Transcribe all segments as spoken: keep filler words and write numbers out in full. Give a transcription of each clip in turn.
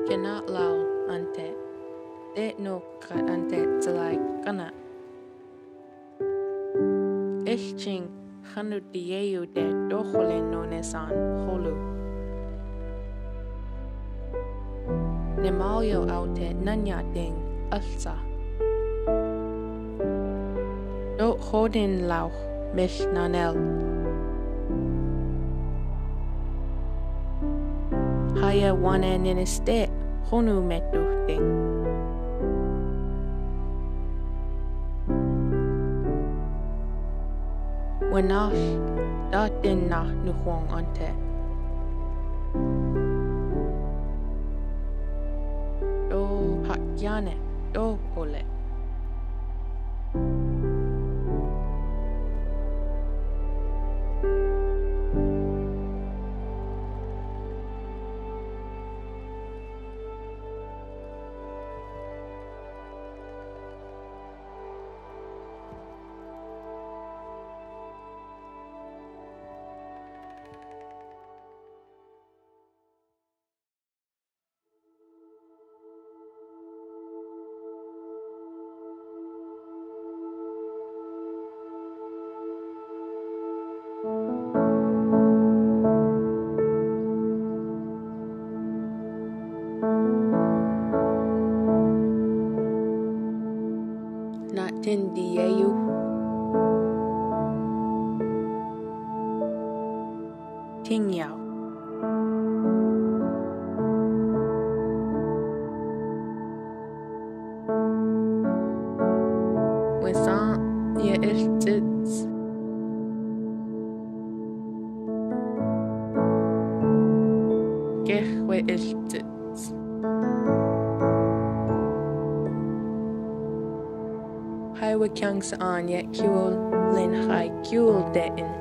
cannot allow ante. De no kat ante tsalai kana. Ishching hanu dieu de doholen no nesan holu. Nemalio aute nanya ding alsa. Do hodin lauch mish nanel. Haya wane niniste honu metu ding. Wanash datin na nuhong ante. Do hakyane do hole. Natin dieu. Ting yao. Wisan ye istits. Geh we istits. Hai we kyang saan yet kuel lin hai kuel dein.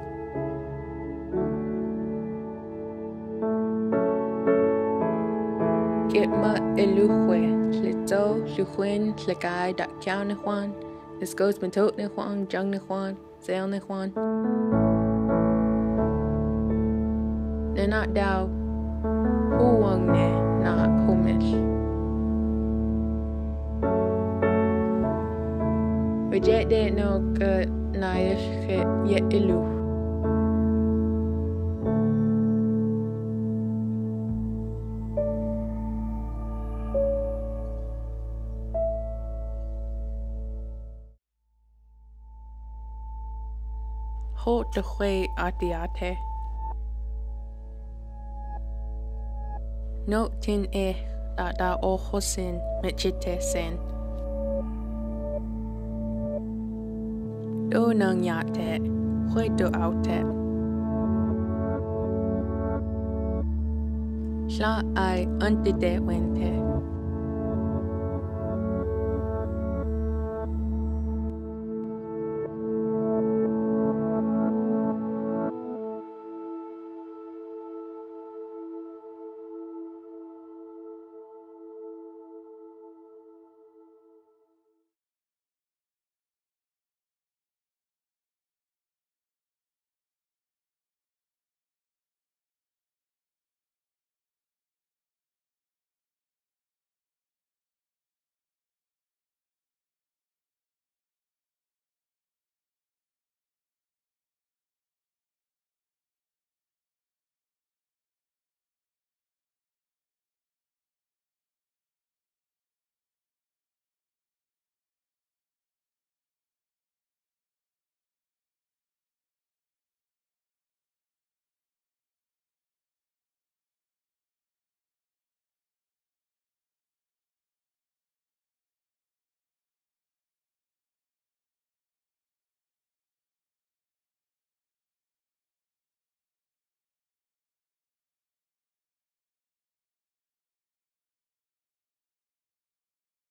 Get ma eluhwe, lito, luhwin, legai, dat kiao ne huan, is goes bentot ne huan, jung ne huan, sail ne huan. Ne not dao, huwang ne, not humish. Reject de no ke naish ke ye elu. Ho de hwe atiate. No tin e da da o hosin mechite sen. Do nang yate, hwe do aute. Sla ai antide wen